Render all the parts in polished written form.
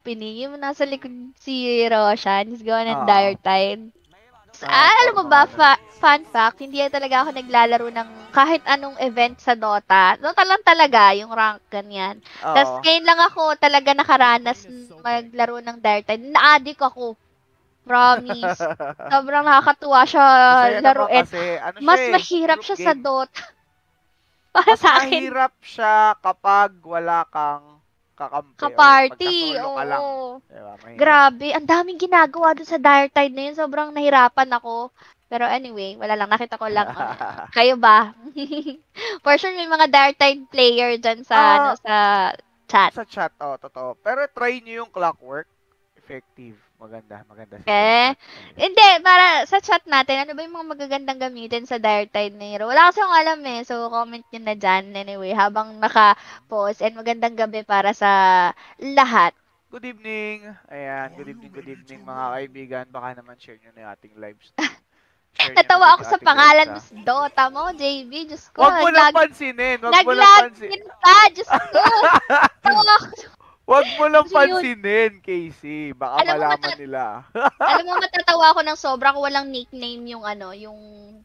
opening, yung nasa likod si Roshan, he's going in Oo. dire tide. Alam mo ba, fun fact, hindi talaga ako naglalaro ng kahit anong event sa Dota. Dota lang talaga, yung rank, ganyan. Tapos Oo. ngayon lang ako talaga nakaranas maglaro ng dire tide. Na-addict ako. Promise. Sobrang nakakatuwa siya Masaya naman laruin. kasi, ano siya Mas eh, mahirap group siya sa game. Dota. Para Mas sa akin, mahirap siya kapag wala kang kakampi or ka-party. magka-solo ka lang. Oo. Diba? Mahirap. Grabe, ang daming ginagawa dun sa dire tide na yun. Sobrang nahirapan ako. Pero anyway, wala lang. Nakita ko lang. Kayo ba? For sure, may mga dire tide player dyan sa, Ah, sa chat. sa chat, totoo. Pero try nyo yung clockwork. Effective. Maganda. Maganda si Eh, clockwork. hindi, para sa chat natin, ano ba yung mga magagandang gamitin sa dire tide na hero? Wala kasi akong alam eh. So, comment nyo na dyan. Anyway, habang naka-post. And magandang gabi para sa lahat. Good evening. Ayan, good evening mga kaibigan. Baka naman share nyo na yung ating live stream. Share nyo na Natawa din ako yung sa ating live pangalan mo sa... sa Dota mo, JB. Diyos ko, Wag mo lang pansinin. Wag mo lang pansinin. naglagin pa. Diyos ko. Tawa ako. Wag mo lang Ano yun? pansinin, Casey. Baka Alam mo, malaman nila. alam mo, matatawa ako ng sobra kung walang nickname yung ano, yung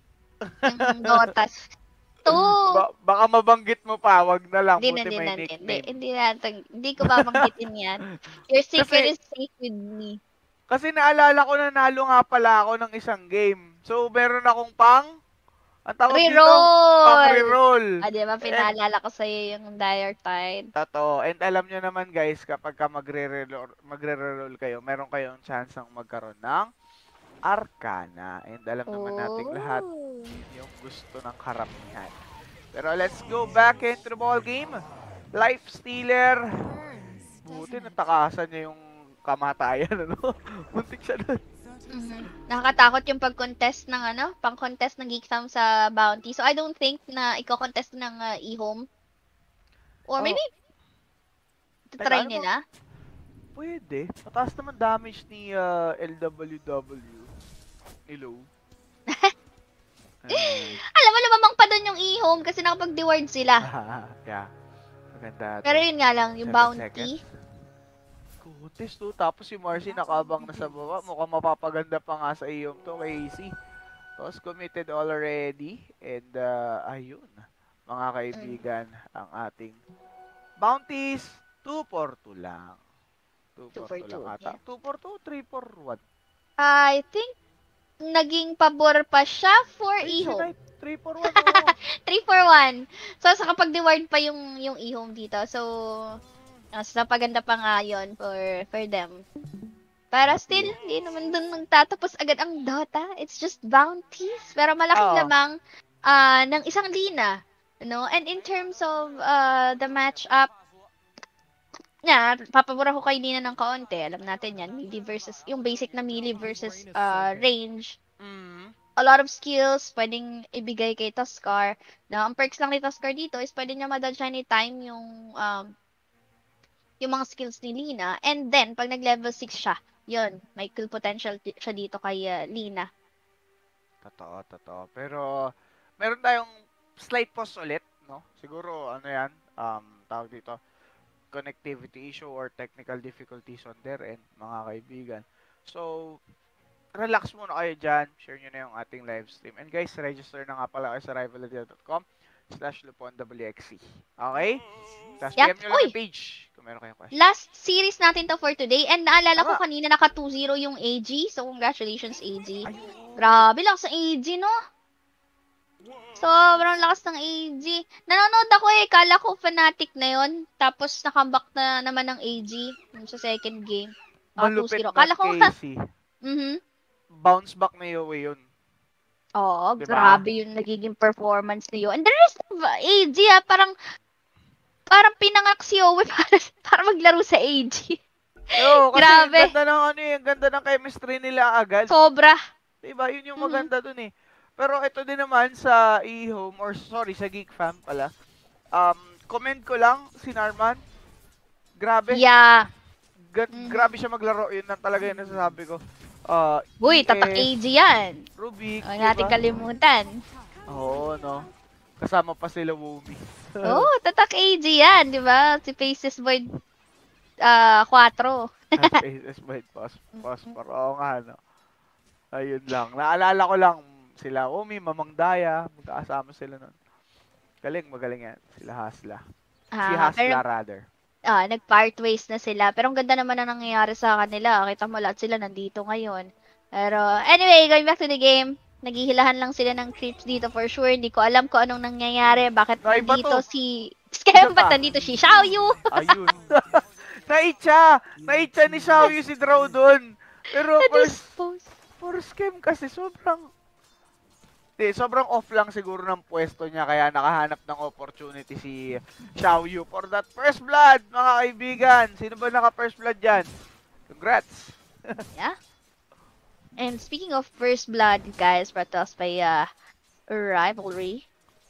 Dota. To. Baka mabanggit mo pa. Wag na lang. Hindi, Buti hindi, may hindi, hindi, nickname. hindi natin, hindi ko babanggitin yan. Your secret Kasi, is safe with me. kasi naalala ko na nalo nga pala ako ng isang game. So, meron akong ang tawag dito, pang Reroll! reroll. Ah, di ba, And, pinaalala ko sa'yo yung Dire Tide. totoo. And alam nyo naman guys, kapag ka magre-reroll kayo, meron kayong chance ang magkaroon ng Arcana. And alam naman nating lahat Oh. yung gusto ng karamihan. Pero let's go back into the ball game. Life Stealer. Buti natakasan niya yung kamatayan, ano? Muntik siya doon. Nakakatakot yung pag-contest ng pang-contest ng Geek sa Bounty. So I don't think na iko-contest ng EHOME. Or maybe try Ano nila. Pwede. Mataas naman damage ni LWW. Ni Low. Alam mo, lumamang pa doon yung EHOME kasi nakapag-deward sila. Yeah. Maganda. Pero yun nga lang, yung Bounty. Contest to. Tapos si Marcy nakabang na sa baba. Mukhang mapapaganda pa nga sa iyong to kay AC. Tapos committed already. And ayun. Mga kaibigan, ang ating bounties. 2 for 2 lang. 2 for 2 lang ata. 2 for 2, 3 for 1. I think naging pabor pa siya for EHOME. 3 for 1, 3 for 1. So, sa kapag deward pa yung EHOME dito. So, sa paganda pa nga yun for them. Para still, hindi naman dun nagtatapos agad ang Dota. It's just bounties. Pero malaking lamang ng isang Lina. No? And in terms of the matchup, papabura ko kay Lina ng kaunti. Alam natin yan, melee versus, yung basic na melee versus range. A lot of skills pwedeng ibigay kay Tuskar. Now, ang perks lang ni Tuskar dito is pwede niya madodge anytime yung mga skills ni Lina. And then, pag nag-level 6 siya, yun, may kill potential siya dito kay Lina. Totoo. Pero, meron tayong slight pause ulit, no? Siguro, tawag dito, connectivity issue or technical difficulties on their end, mga kaibigan. So, relax muna kayo dyan. Share nyo na yung ating live stream. And guys, register na nga pala kayo sa rivalry.com/luponwxc. Okay? Tapos PM nyo lang yung page kung meron kayong question. Last series natin to for today. And naalala ko kanina naka 2-0 yung AG. So, congratulations, AG. Grabe lang sa AG, no? Sobrang lakas ng AG. Nanonood ako kala ko fanatic na yon. Tapos nakambak na naman ng AG sa second game. Malupit 2-0. Kala ko Casey. Bounce back na yun. Oo, diba? Grabe yung nagiging performance niyo. And the rest of AG, parang pinangak si Yowie para maglaro sa AG. Oo, kasi grabe. Ang ganda ng chemistry nila agad. Sobra. Diba? Yun yung maganda dun eh. Pero ito din naman sa EHOME, or sorry, sa Geek Fam pala. Comment ko lang, si Narman. Grabe. Yeah. Grabe siya maglaro. Yun lang talaga yung nasasabi ko. Uy, tatak AG yan. Rubik. Huwag natin kalimutan. Oo, no? Kasama pa sila Wumi. Oo, tatak AG yan, di ba? Si Faces Void 4. Space Phosphor. Oo nga, no? Ayun lang. Naalala ko lang, sila Omi, Mamang Daya, magkakasama sila nun. Magaling yan. Sila Hasla. Si Pero Hasla, rather. nag-part ways na sila. Pero ang ganda naman ang nangyayari sa kanila. Kita mo lahat sila nandito ngayon. Pero anyway, going back to the game. Naghihilahan lang sila ng creeps dito for sure. Hindi ko alam kung anong nangyayari. Bakit Naiba nandito to. si Isa Scam? Ba't pa. nandito si Xiaoyu? Ayun. Naitcha ni Xiaoyu si Draw doon. Pero Na-dispose. for scam kasi sobrang off lang siguro ng pwesto niya kaya nakahanap ng opportunity si Xiaoyu for that first blood, mga kaibigan. Sino ba naka first blood diyan? Congrats. Yeah. And speaking of first blood, guys, brought to us by Rivalry.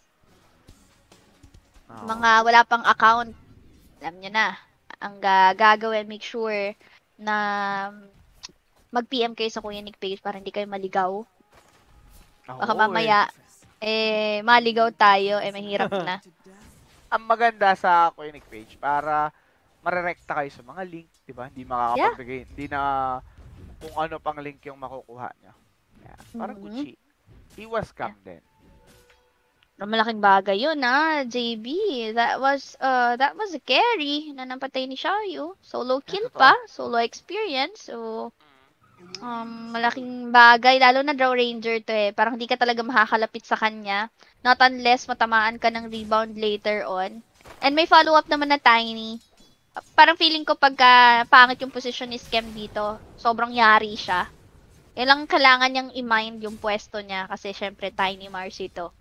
Mga wala pang account, alam nyo na. Ang gagawin, make sure na mag-PM kayo sa KuyaNic page para hindi kayo maligaw. Baka mamaya, maligaw tayo, mahirap na. Ang maganda sa KuyaNic page, para marerekta kayo sa mga link, di ba? Hindi makakapagbigay, hindi na kung ano pang link yung makukuha nyo. Yeah, parang Gucci. Iwas scam din. Malaking bagay yun, JB. That was a carry na napatay ni Xiaoyu. Solo kill pa, solo experience. So, malaking bagay. Lalo na Draw Ranger to Parang hindi ka talaga makakalapit sa kanya. Not unless matamaan ka ng rebound later on. And may follow-up naman na Tiny. Parang feeling ko pagka pangit yung position ni Scam dito, sobrang yari siya. Ilang kailangan niyang i-mind yung pwesto niya kasi syempre Tiny Mars ito.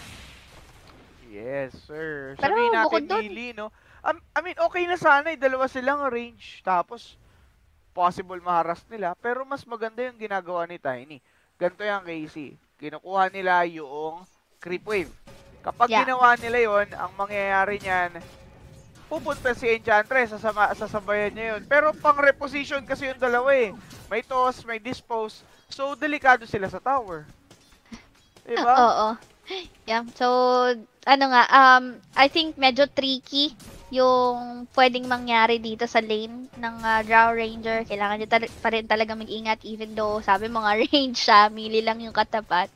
Yes, sir. Pero sabihin natin, Lily, no? I mean, okay na sana dalawa silang range. Tapos, possible maharas nila. Pero mas maganda yung ginagawa ni Tiny. Ganito yung Casey. Kinukuha nila yung creep wave. Kapag ginawa nila yon, ang mangyayari niyan, pupunta si Enchantress, sasabayan niya yun. Pero pang reposition kasi yung dalawa May toss, may dispose. So, delikado sila sa tower. Diba? Oo. Yeah. So, I think medyo tricky yung pwedeng mangyari dito sa lane ng Draw Ranger. Kailangan niya pa rin talaga mag-ingat even though sabi mo nga range siya, melee lang yung katapat.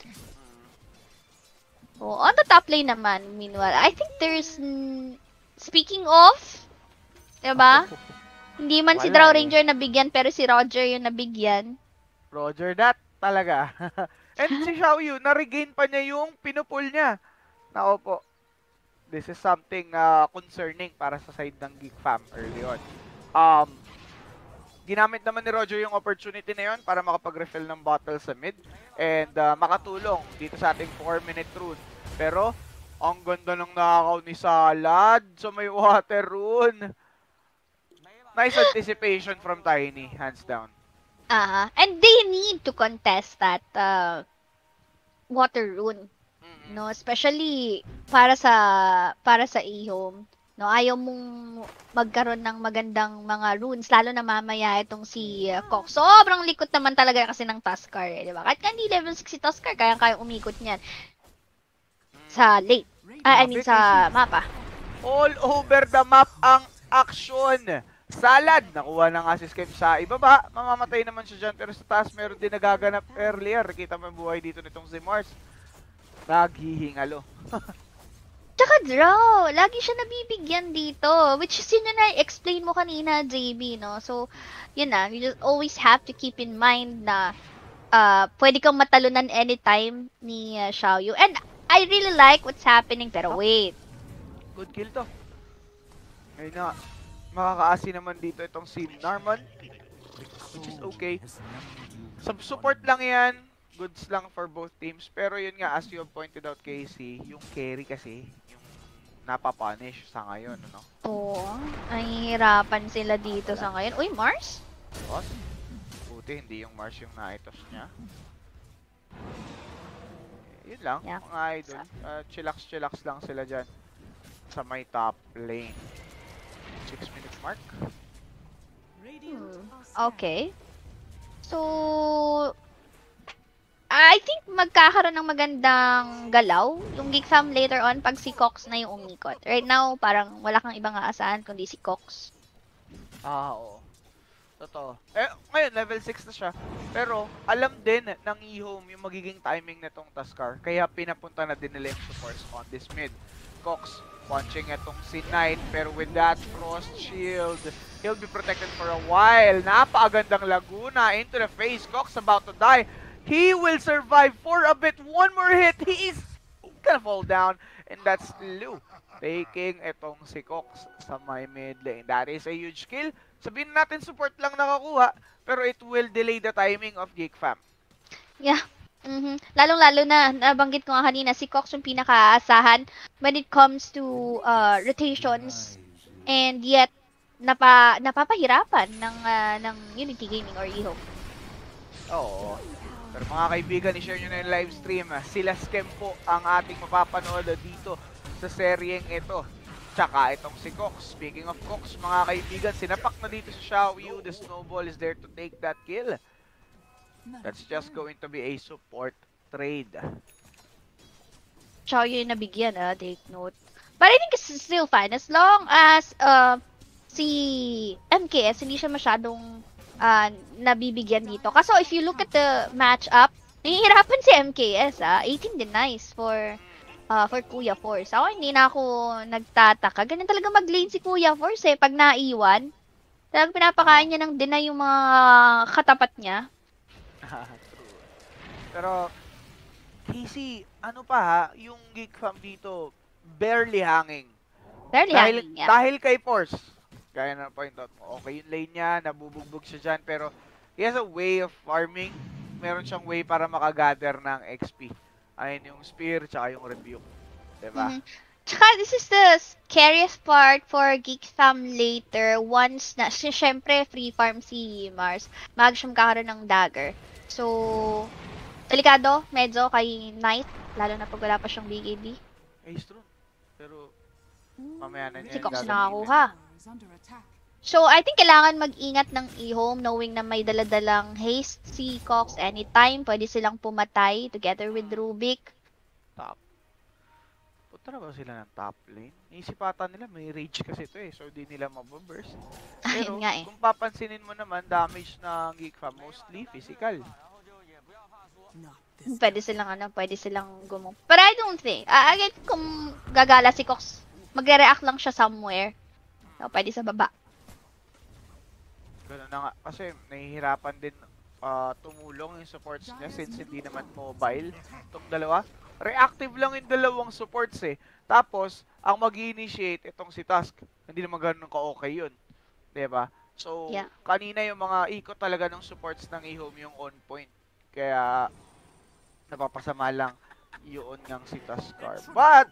So, on the top lane naman, meanwhile, I think there's speaking of, diba? Hindi man si Draw Ranger nabigyan pero si Roger yung nabigyan. Roger that talaga. And si Xiaoyu, na-regain pa niya yung pinupull niya. Nako po. This is something concerning para sa side ng Geek fam early on. Ginamit naman ni Roger yung opportunity na yun para makapag-refill ng bottle sa mid and makatulong dito sa ating 4-minute rune. Pero, ang ganda ng nakakaw ni Salad sa may water rune. Nice anticipation from Tiny, hands down. And they need to contest that water rune. No, especially para sa EHOME. No, ayaw mong magkaroon ng magandang mga runes lalo na mamaya itong si Cox. Sobrang likot naman talaga kasi ng Tuskar, di ba? Kahit hindi level 6 si Tuskar, kaya umikot niyan sa late. I mean sa mapa. All over the map ang action. Salad, nakuha na nga si Skip sa ibaba. Mamamatay naman siya dyan. Pero sa taas, meron din nagaganap earlier. Kita mo yung buhay dito nitong si Mars. Naghihingalo. Tsaka Draw, lagi siya nabibigyan dito. Which is yun na explain mo kanina, JB, no? So, yun na. You just always have to keep in mind na pwede kang matalunan anytime ni Xiaoyu. And I really like what's happening. Pero wait. Good kill to. Ngayon na. Makakaasi naman dito itong si Narman. Which is okay. Sub-support lang yan. Goods lang for both teams. Pero yun nga, as you have pointed out, Casey, yung carry kasi, yung napapunish sa ngayon, no? Oo. Nahihirapan sila dito sa ngayon. Uy, Mars? Boss? Buti, hindi yung Mars yung naitos niya. Yun lang, mga idol. Chillax lang sila dyan sa may top lane. 6-minute mark. Okay. So, I think magkakaroon ng magandang galaw yung Geek fam later on pag si Cox na yung umikot. Right now, parang wala kang ibang aasahan kundi si Cox. Oo. Totoo. Ngayon, level 6 na siya. Pero, alam din ng EHOME yung magiging timing nitong Tuskar. Kaya pinapunta na din nila yung supports on this mid. Cox, punching itong si Knight. Pero with that Frost Shield, he'll be protected for a while. Napakagandang Laguna into the face. Cox about to die. He will survive for a bit. One more hit. He is gonna fall down. And that's Lou taking itong si Cox sa my mid lane. That is a huge kill. Sabihin natin support lang nakakuha, pero it will delay the timing of Geek Fam. Yeah. Lalong-lalo na, nabanggit ko nga kanina, si Cox yung pinakaasahan when it comes to rotations. And yet, napapahirapan ng Unity Gaming or EHOME. Oo. Pero mga kaibigan, i-share nyo na yung live stream. Sila Scam po ang ating mapapanood dito sa seryeng ito. Tsaka itong si Cox. Speaking of Cox, mga kaibigan, sinapak na dito sa Xiaoyu. The snowball is there to take that kill. That's just going to be a support trade. Xiaoyu yung nabigyan, take note. But I think it's still fine. As long as si MKS, hindi siya masyadong nabibigyan dito. Kaso if you look at the matchup, nahihirapan si MKS, 18 denies for Kuya Force. Ako, hindi na ako nagtataka. Ganyan talaga mag-lane si Kuya Force pag naiwan. Talagang pinapakain niya ng deny yung mga katapat niya. True. Pero, Casey, ano pa yung Geek Fam dito, barely hanging. Hanging, yeah. Dahil kay Force. Gaya na point out mo, okay yung lane niya, nabubugbog siya dyan, pero he has a way of farming. Meron siyang way para makagather ng XP. Ayun yung Spear, tsaka yung Rebuke. Diba? Tsaka this is the scariest part for Geek Fam later once na, syempre free farm si Mars. Mag siya magkakaroon ng dagger. So, delikado, medyo kay Knight, lalo na pag wala pa siyang BKB. Ace Rune. Pero, mamaya na niya si Cox nakakuha. So, I think kailangan mag-ingat ng EHOME knowing na may daladalang haste si Cox anytime. Pwede silang pumatay together with Rubik. Top. Punta na ba sila ng top lane? Isipatan nila, may rage kasi ito so di nila mababurst. Pero, kung papansinin mo naman, damage ng Geek Fam, mostly physical. Pwede silang gumong. But I don't think, again, kung gagala si Cox, magre-react lang siya somewhere. So, pwede sa baba. Ganun na nga. Kasi nahihirapan din tumulong yung supports niya since hindi naman mobile. Itong dalawa. Reactive lang yung dalawang supports Tapos, ang mag-initiate itong si Tusk. Hindi naman ganun ka-okay yun. Diba? So, kanina yung mga ikot talaga ng supports ng EHOME yung on point. Kaya, napapasama lang yun ng si Tuskar. But,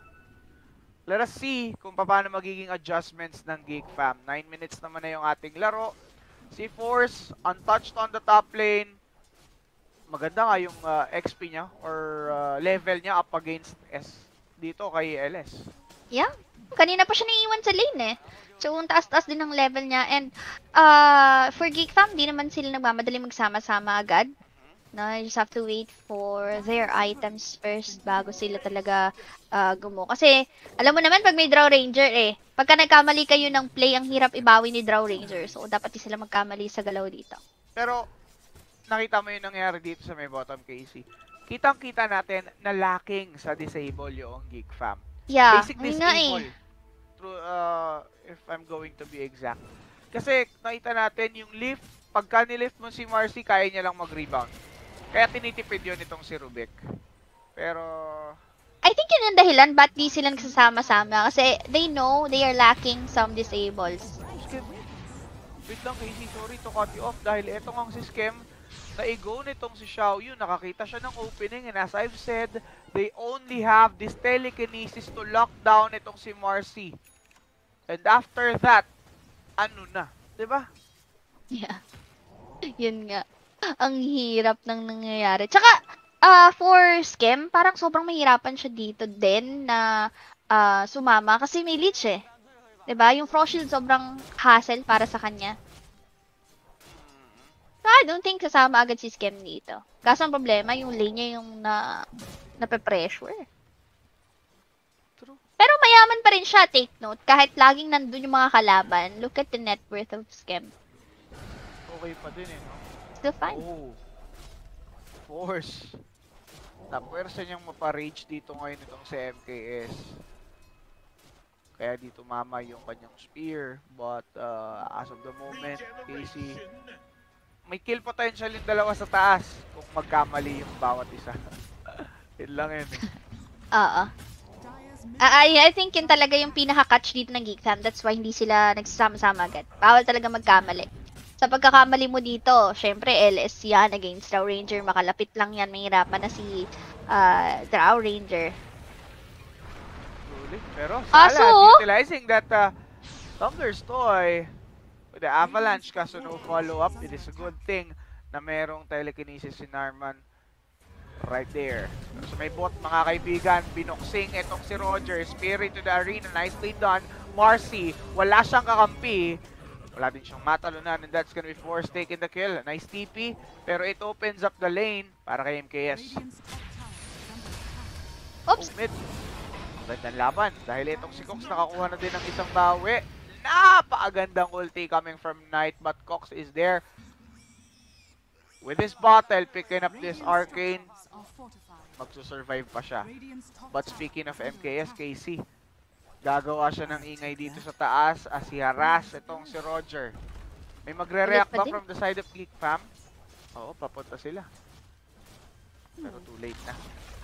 let us see kung paano magiging adjustments ng Geek Fam. 9 minutes naman na yung ating laro. Si Force, untouched on the top lane. Maganda nga yung XP niya or level niya up against S dito kay LS. Yeah. Kanina pa siya naiiwan sa lane So, taas-taas din ang level niya. And for Geek Fam, di naman sila nagmamadali magsama-sama agad. No, you just have to wait for their items first bago sila talaga gumo. Kasi, alam mo naman, pag may Draw Ranger pagka nagkamali kayo ng play, ang hirap ibawi ni Draw Ranger. So, dapat di sila magkamali sa galaw dito. Pero, nakita mo yung nangyari dito sa may bottom, Casey. Kitang-kita natin na lacking sa disable yung Geek Fam. Yeah, basic disable. Through, if I'm going to be exact. Kasi, nakita natin yung lift, pagka nilift mo si Marcy, kaya niya lang mag-rebound. Kaya tinitipid yun itong si Rubik. Pero, I think yun yung dahilan ba't di sila nagsasama-sama. Kasi they know they are lacking some disables. Wait lang, Casey, sorry to cut you off. Dahil etong ang si Scam, na-go nitong si Xiaoyu. Nakakita siya ng opening. And as I've said, they only have this telekinesis to lock down itong si Marcy. And after that, ano na? Diba? Yeah. Yun nga. Ang hirap ng nangyayari. Tsaka, for Scam, parang sobrang mahirapan siya dito din na sumama kasi may leech Diba? Yung Frost Shield sobrang hassle para sa kanya. So, I don't think kasama agad si Scam dito. Kaso ang problema, yung lane niya yung nape-pressure. True. Pero mayaman pa rin siya, take note. Kahit laging nandun yung mga kalaban, look at the net worth of Scam. Okay pa din eh, no? Still fine. Oh. Force. Napwersa niyang maparage dito ngayon itong si MKS. Kaya dito mama yung kanyang spear. But as of the moment, KC, may kill potential yung dalawa sa taas kung magkamali yung bawat isa. Yun lang yun eh. Oo. I think yun talaga yung pinaka-catch dito ng Geek Fam. That's why hindi sila nagsasama-sama agad. Bawal talaga magkamali. Sa pagkakamali mo dito, syempre LS yan against Drow Ranger. Makalapit lang yan. Mahirapan na si Drow Ranger. Pero Salad, utilizing that Tumbler's Toy with the Avalanche kaso no follow-up. It is a good thing na merong telekinesis si Narman right there. So may bot mga kaibigan, binoksing itong si Roger. Spirit to the arena, nicely done. Marcy, wala siyang kakampi. Wala din siyang matalunan and that's gonna be Force taking the kill. Nice TP, pero it opens up the lane para kay MKS. Oops! Oh, mid. Magandang laban dahil itong si Cox nakakuha na din ng isang bawi. Napakagandang ulti coming from Knight but Cox is there with his bottle picking up this arcane. Magsusurvive pa siya. But speaking of MKS, KC, gagawa siya ng ingay dito sa taas as i-harass itong si Roger. May magre-react ba from the side of Geek Fam? Oo, papunta sila. Pero too late na.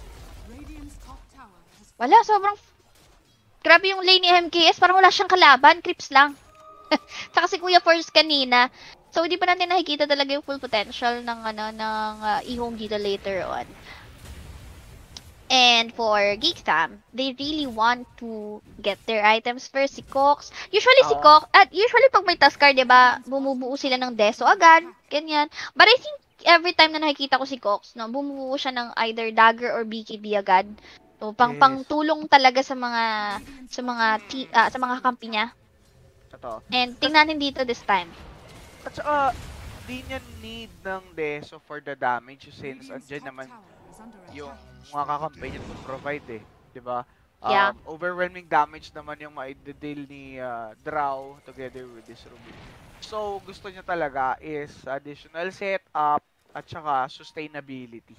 Wala, sobrang grabe yung lane ni MKS. Parang wala siyang kalaban. Creeps lang. Tsaka si Kuya Force kanina. So, hindi pa natin nakikita talaga yung full potential ng, EHOME dito later on. And for Geek Fam, they really want to get their items first. Si Cox. Usually si Cox, at usually pag may Tuskar, diba, bumubuo sila ng Deso agad. Ganyan. But I think every time na nakikita ko si Cox, no, bumubuo siya ng either Dagger or BKB agad. So, pang-tulong talaga sa mga kampi niya. Totoo. And tingnan natin dito this time. At saka, di niya need ng Deso for the damage since andyan naman yung mga kakampi niya to provide eh. Diba? Yeah. Overwhelming damage naman yung ma-deal ni Drow together with this Ruby. So, gusto niya talaga is additional setup at saka sustainability.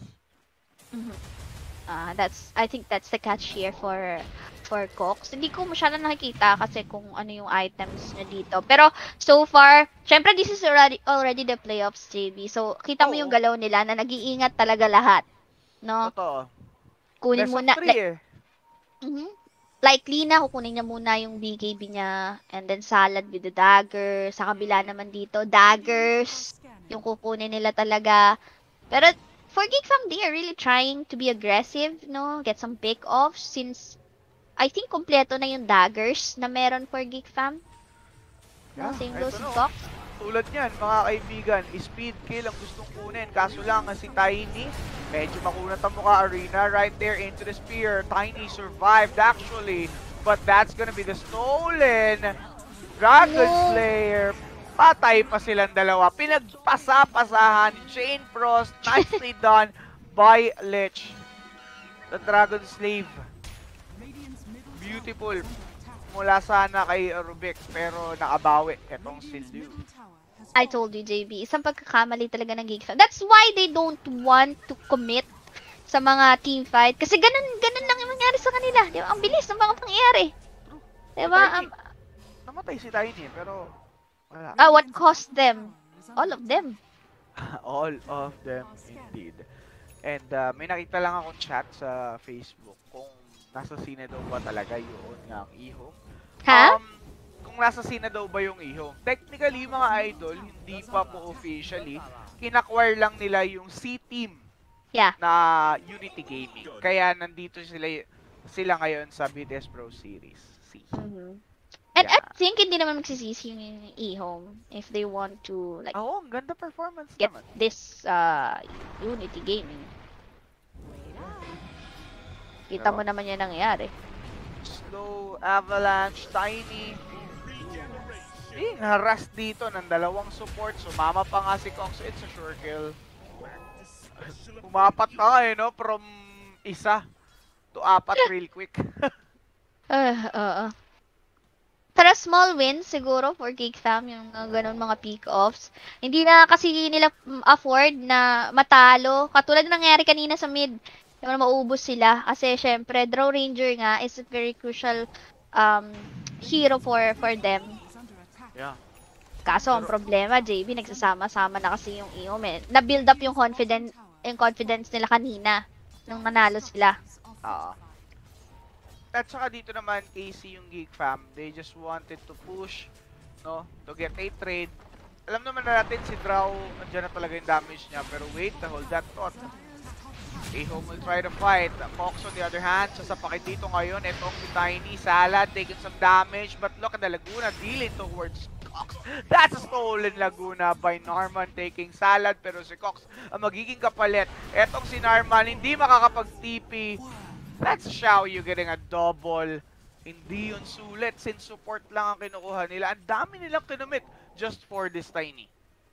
I think that's the catch here for Cox. Hindi ko masyadong nakikita kasi kung ano yung items niya dito. Pero so far, syempre this is already the playoffs, JB. So kita mo yung galaw nila na nag-iingat talaga lahat, no? Totoo. Kunin muna likely na kukunin niya muna yung BKB niya and then Salad with the dagger. Sa kabila naman dito, daggers yung kukunin nila talaga. Pero for Geek Fam, they are really trying to be aggressive, no? Get some pick-offs since I think kompleto na yung daggers na meron for Geek Fam. Yeah, no, same goes with Cox. Tulad niyan, mga kaibigan, speed kill ang gustong kunin. Kaso lang, si Tiny, medyo makunat ang mukha. Arena right there into the spear. Tiny survived actually, but that's gonna be the stolen Dragon Slayer. Patay pa silang dalawa. Pinagpasa-pasahan. Chain Frost. Nicely done by Lich. The Dragon Slave. Beautiful. Mula sana kay Rubik. Pero nakabawi. Etong si Liu. I told you, JB. Isang pagkakamali talaga ng Geek Fam. That's why they don't want to commit sa mga team fight. Kasi ganun lang yung mangyari sa kanila. Diba? Ang bilis ng mga pangyayari. Diba? Namatay si Tiny pero wala. What cost them? All of them. All of them, indeed. And may nakita lang akong chat sa Facebook kung nasa scene daw ba talaga yun ng EHOME. Ha? Kung nasa scene daw ba yung EHOME. Technically, mga idol, hindi pa po officially. Kinakwire lang nila yung C-Team na Unity Gaming. Kaya nandito sila ngayon sa BTS Pro Series C. And I think hindi naman magsisisi yung EHOME if they want to like ang ganda performance get naman. This Unity Gaming. Kita mo naman yan nangyayari. Slow, Avalanche, Tiny. Being harassed dito ng dalawang support. Sumama pa nga si Cox. It's a sure kill. Umapat na no? From 1 to 4 real quick. Oo. Pero small wins siguro for Geek Fam, yung ganun mga pick-offs. Hindi na kasi nila afford na matalo. Katulad ng nangyari kanina sa mid, yung maubos sila. Kasi syempre, Draw Ranger nga is a very crucial hero for them. Yeah. Kaso ang Pero, problema, JB, nagsasama-sama na kasi yung EHOME. Na-build up yung confidence nila kanina nung nanalo sila. ah. At saka dito naman, AC yung Geek Fam, they just wanted to push, no, to get a trade. Alam naman na natin si Draw, nandiyan na talaga yung damage niya, pero wait, hold that thought. EHOME will try to fight. Fox on the other hand, sasapakin dito ngayon. Itong si Tiny, Salad, taking some damage. But look at the Laguna, dealing towards Cox. That's a stolen Laguna by Norman taking Salad. Pero si Cox ang magiging kapalit. Itong si Norman, hindi makakapag-TP. That's Xiaoyu getting a double. Hindi yun sulit since support lang ang kinukuha nila. Ang dami nilang kinumit just for this Tiny.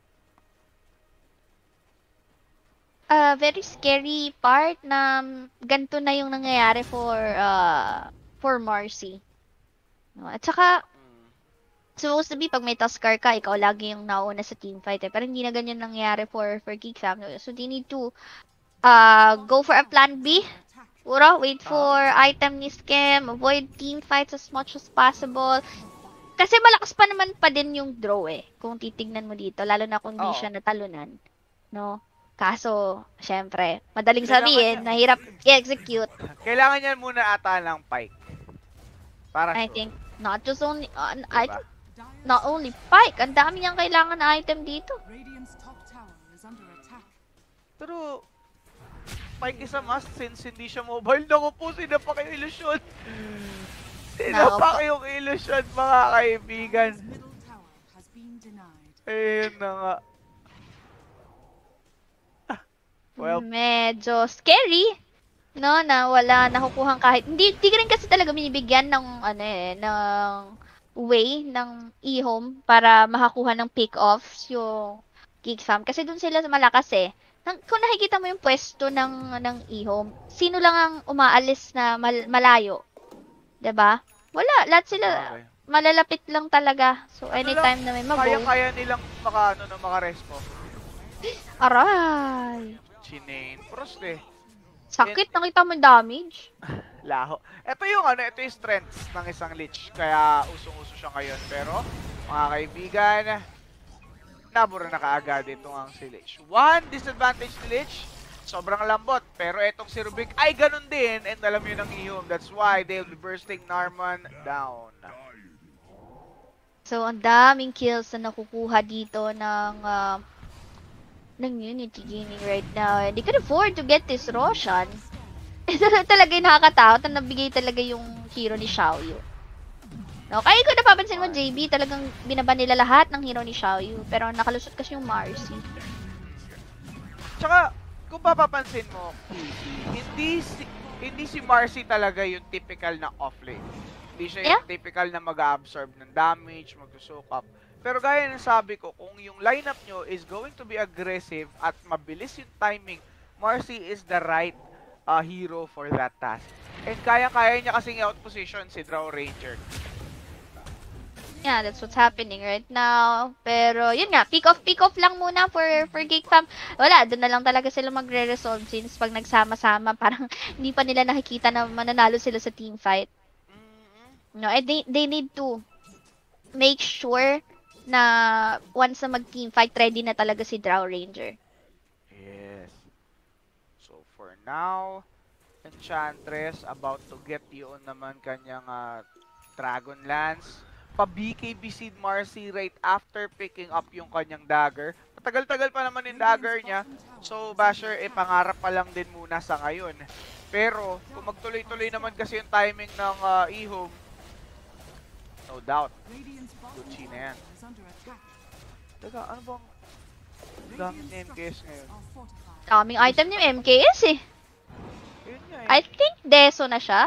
Very scary part na ganito na yung nangyayari for Marcy. No? At saka, supposed to be, pag may Tuskar ka, ikaw lagi yung nauna sa teamfight. Pero hindi na ganyan nangyayari for Geek Fam. So, they need to go for a plan B. Puro, wait for item ni Scam, avoid team fights as much as possible. Kasi malakas pa naman pa din yung draw eh, kung titignan mo dito, lalo na kung hindi siya natalunan. No? Kaso, syempre, madaling sabihin, mahirap i-execute. Kailangan niya muna ata ng Pike. Para I sure. think, not just only, Diba? not only Pike, ang dami niyang kailangan na item dito. Pero, Pike is a must since hindi siya mobile. Naku po, sinapak yung illusion. Sinapak yung illusion, mga kaibigan. Ayun na nga. Well, medyo scary, no, na wala nakukuhang kahit hindi ka rin kasi talaga binibigyan ng ng way ng EHOME para makakuha ng pick-offs yung Geek Fam kasi doon sila malakas eh. Kung nakikita mo yung pwesto ng EHOME, sino lang ang umaalis na malayo? 'Di ba? Wala, lahat sila malalapit lang talaga. So anytime na may mag-go, kaya nilang maka-respo. Aray! Chinain. Prost eh. Sakit, nakita mo damage? Laho. Ito yung strengths ng isang Lich. Kaya usong-uso siya ngayon. Pero, mga kaibigan, nabura na kaagad itong ang si Lich. One disadvantage ni Lich, sobrang lambot. Pero itong si Rubik ay ganun din. And alam yun ng EHOME. That's why they'll be bursting Narman down. So, ang daming kills na nakukuha dito ng Unity Gaming right now. They can afford to get this Roshan. Ito na talaga yung nakakatakot na nabigay talaga yung hero ni Xiaoyu. No, kaya kung napapansin mo, JB, talagang binaba nila lahat ng hero ni Xiaoyu. Pero nakalusot kasi yung Marcy. Tsaka, kung papapansin mo, hindi si Marcy talaga yung typical na offlane. Hindi siya yung typical na mag-absorb ng damage, mag-soak up. Pero gaya ng sabi ko, kung yung lineup nyo is going to be aggressive at mabilis yung timing, Marcy is the right hero for that task. And kaya-kaya niya kasing out-position si Draw Ranger. Yeah, that's what's happening right now. Pero, yun nga, pick off lang muna for Geek Fam. Wala, doon na lang talaga sila magre-resolve since pag nagsama-sama, parang hindi pa nila nakikita na mananalo sila sa team fight. No, they need to make sure na once na mag-team fight, ready na talaga si Draw Ranger. Yes. So, for now, Enchantress about to get yun naman kanyang Dragon Lance. Pa-BKB seed Marcy right after picking up yung kanyang dagger. Matagal-tagal pa naman yung dagger niya. So, Basher, pangarap pa lang din muna sa ngayon. Pero, kung magtuloy-tuloy naman kasi yung timing ng EHOME, no doubt, Gucci na yan. Teka, ano bang gamit ni MKS ngayon? Daming item ni MKS eh. I think Deso na siya.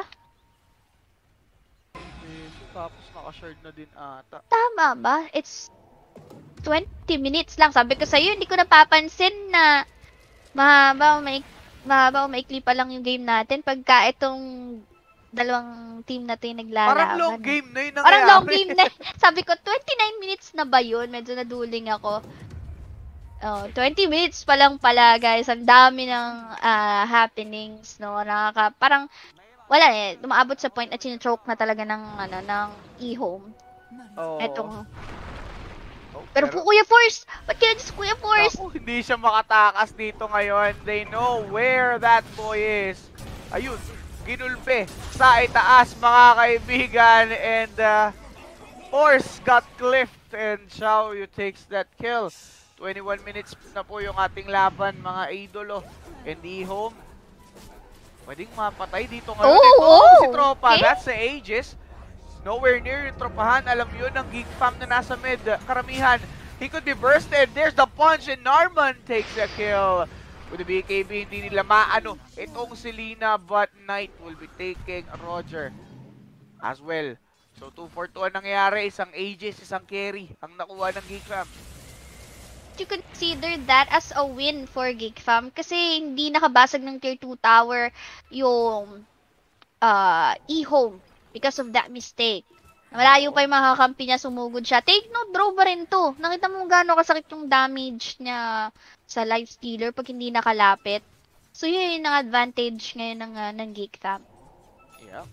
Deso, tapos naka-shard na din ata. Tama ba? It's 20 minutes lang. Sabi ko sa'yo, hindi ko napapansin na mahaba o maikli pa lang yung game natin. Pagka itong dalawang team na 'to yung Parang long naglalaban. game na yun Parang long nangyayari. game na. Sabi ko, 29 minutes na ba yun? Medyo naduling ako. Oh, 20 minutes pa lang pala, guys. Ang dami ng happenings, no? Parang wala eh. Umaabot sa point na chinochoke na talaga ng EHOME. Oo. Etong Oh, pero po Kuya Force! Ba't kaya si Kuya Force? Naku, hindi siya makatakas dito ngayon. They know where that boy is. Ayun, ginulpe sa itaas mga kaibigan. And Force got clipped and Xiao Yu takes that kill. 21 minutes na po yung ating laban mga idolo. And EHOME, pwedeng mapatay dito ngayon. Si Tropa, Okay. that's the Aegis. Nowhere near yung tropahan. Alam yun ng Geek Fam na nasa mid. Karamihan, he could be bursted. There's the punch and Narman takes a kill. With the BKB, hindi nila maano itong si Lina, but Knight will be taking Roger as well. So 2-4-2 ang nangyayari. Isang Aegis, isang carry ang nakuha ng Geek Fam. You consider that as a win for Geek Fam kasi hindi nakabasag ng tier 2 tower yung EHOME because of that mistake. Malayo pa yung makakampi niya, sumugod siya. Take note, draw ba rin to? Nakita mo gano'ng kasakit yung damage niya sa life stealer pag hindi nakalapit. So yun yung advantage ngayon ng Geek Fam. Yeah.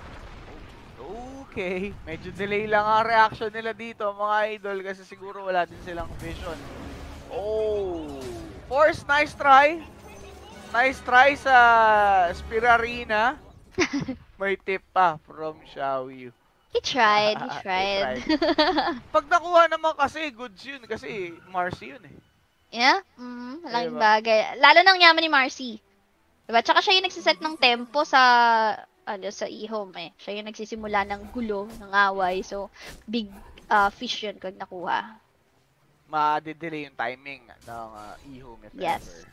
Okay, medyo delay lang ang reaction nila dito mga idol kasi siguro wala din silang vision. Oh, Force, nice try. Nice try sa Spirarina. May tip pa from Xiao Yu. He tried, he tried. Pag nakuha naman kasi, goods yun. Kasi Marcy yun eh. Yeah? Malaking bagay. Lalo nang yaman ni Marcy. Diba? Tsaka siya yung nagsiset ng tempo sa EHOME eh. Siya yung nagsisimula ng gulo, ng away. So, big fish yun kung nakuha. Ma-delay yung timing ng EHOME if yes. ever.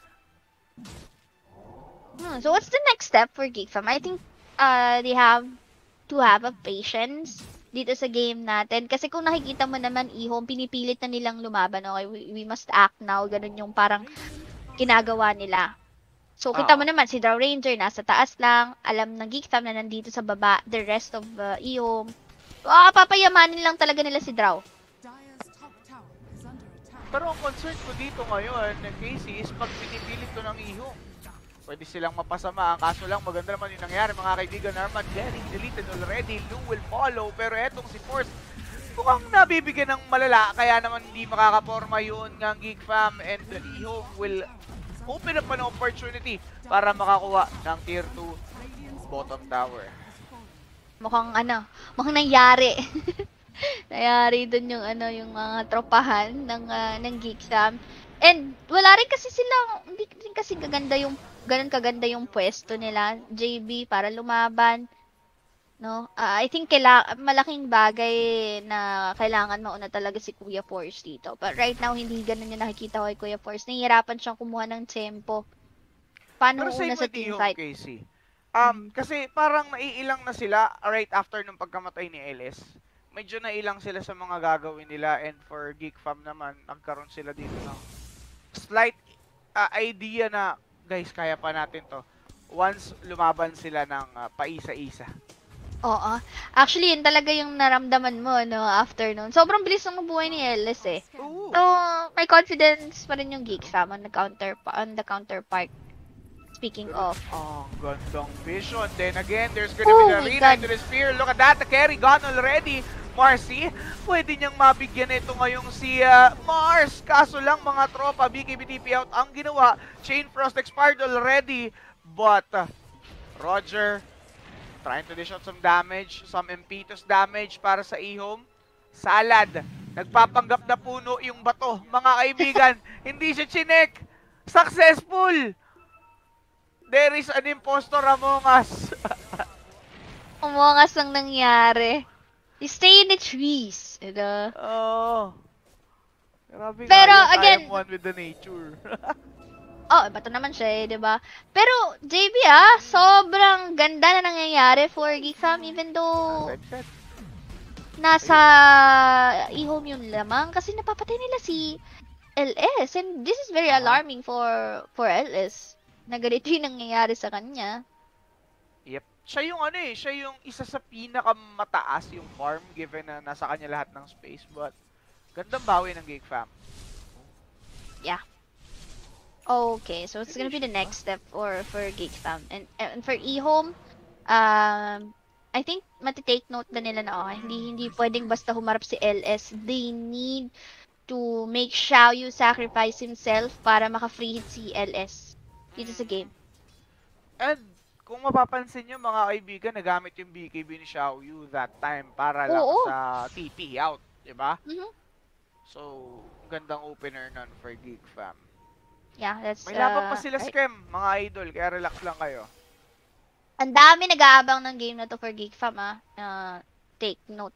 So, what's the next step for Geek Fam? I think they have to have a patience dito sa game natin. Kasi kung nakikita mo naman, EHOME, pinipilit na nilang lumaban. Okay, we must act now. Ganun yung parang ginagawa nila. So, kita mo naman, si Draw Ranger nasa taas lang. Alam ng Geek Fam na nandito sa baba. The rest of EHOME. Papayamanin lang talaga nila si Draw. Pero ang concern ko dito ngayon, Casey, is pag pinipilit to ng EHOME. Pwede silang mapasama. Ang kaso lang, maganda naman yung nangyari. Mga kaibigan, Narman getting deleted already. Lou will follow. Pero etong si Force, mukhang nabibigyan ng malala. Kaya naman hindi makakaporma yun ng Geek Fam. And EHOME will open up an opportunity para makakuha ng Tier 2 bottom tower. Mukhang nangyari. Nangyari dun yung mga tropahan ng Geek Fam. And wala rin kasi silang, hindi rin kasi ganun kaganda yung pwesto nila, JB, para lumaban. No? I think malaking bagay na kailangan mauna talaga si Kuya Force dito. But right now, hindi ganun yung nakikita ko kay Kuya Force. Nahihirapan siyang kumuha ng tempo. Paano una sa team fight? Casey. Kasi parang naiilang na sila right after nung pagkamatay ni LS. Medyo nailang sila sa mga gagawin nila, and for Geek Fam naman, nagkaroon sila dito ng slight idea na, guys, kaya pa natin to. Once lumaban sila ng paisa-isa. Oo. Actually, yun talaga yung naramdaman mo, no, after nun. Sobrang bilis ng buhay ni LS eh. Ooh. So, may confidence pa rin yung Geek Fam on the counterpart. Speaking of. Gandang vision. Then again, there's gonna be the arena into the spear. Look at that, the carry gone already. Marcy, pwede niyang mabigyan ito ngayong si Mars. Kaso lang mga tropa, BKBTP out ang ginawa. Chain Frost expired already. But Roger trying to dish out some damage, some impetus damage para sa EHOME. Salad, nagpapanggap na puno yung bato. Mga kaibigan, hindi siya chinek. Successful! There is an impostor among us. Among us ang nangyari. You stay in the trees. Grabe pero nga, again, I am one with the nature. bato naman siya diba? Pero, JB sobrang ganda na nangyayari for Geek Fam, even though nasa EHOME yung lamang kasi napapatay nila si LS, and this is very alarming for LS. Na ganito yung nangyayari sa kanya. Yep. siya yung ano eh, siya yung isa sa pinakamataas yung farm given na nasa kanya lahat ng space. But, gandang bawi ng Geek Fam. Yeah. Okay, so it's gonna be the Division ba? next step for Geek Fam. And for EHOME, I think matitake note na nila na okay, hindi pwedeng basta humarap si LS. They need to make Xiaoyu sacrifice himself para maka-free hit si LS dito sa game. And, kung mapapansin nyo mga kaibigan, nagamit yung BKB ni Xiaoyu that time para lang Oo. sa TP out, diba? Mhm. So, gandang opener nun for Geek Fam. Yeah, that's May laban pa sila right. scam, mga idol, kaya relax lang kayo. Ang dami nag-aabang ng game na to for Geek Fam take note.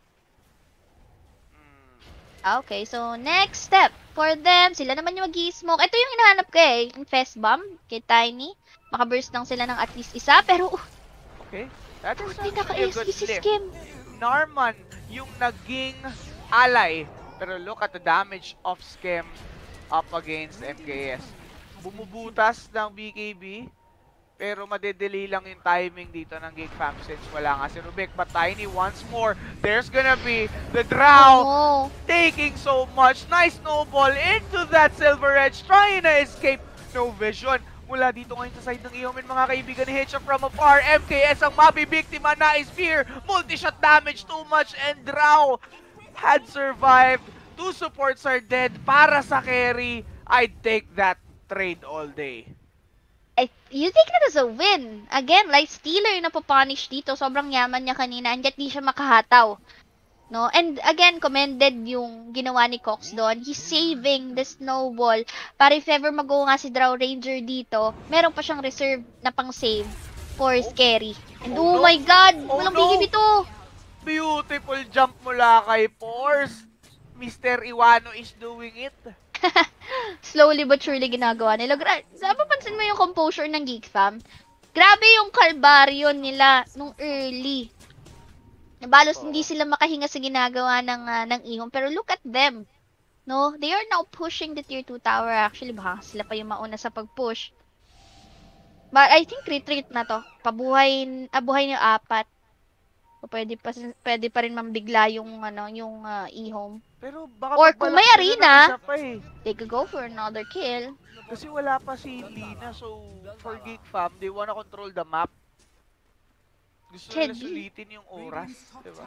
Okay, so next step for them, sila naman yung mag-i-smoke. Ito yung hinahanap ko eh, yung Fest Bomb kay Tiny. Makaburst lang sila ng at least isa, pero Okay, that is hindi actually a good naka-ASP si lift. Skim. Norman yung naging ally. Pero look at the damage of Skem up against MKS. Bumubutas ng BKB. Pero madedelay lang yung timing dito ng Geek Fam since wala nga si Rubik. But Tiny once more, there's gonna be the draw. Oh, no. Taking so much. Nice snowball into that Silver Edge. Trying to escape. No vision. Mula dito ngayon sa side ng EHOME, mga kaibigan ni Hitcha from afar. MKS ang mabibiktima na Spear. Multi-shot damage, too much, and draw had survived. Two supports are dead. Para sa carry, I'd take that trade all day. You take that as a win. Again, Light Stealer yung napapunish dito. Sobrang yaman niya kanina, and yet di siya makahataw. No? And again, commended yung ginawa ni Cox doon. He's saving the snowball para if ever mag-go nga si Draw Ranger dito, meron pa siyang reserve na pang-save for Scary. And oh, my God! Walang BKB to! Beautiful jump mula kay Force. Mr. Iwano is doing it. Slowly but surely ginagawa nila. Napapansin mo yung composure ng Geek Fam? Grabe yung kalbaryo nila nung early. Balos hindi sila makahinga sa ginagawa ng EHOME. Pero look at them. No, they are now pushing the tier 2 tower. Actually, baka sila pa yung mauna sa pag-push. But I think retreat na to. Buhay yung apat. So, pwede pa rin mambigla yung EHOME. Pero baka or kung may arena, eh. they could go for another kill. Kasi wala pa si Lina, so for Geek Fam, they wanna control the map. Gusto nila sulitin yung oras, diba?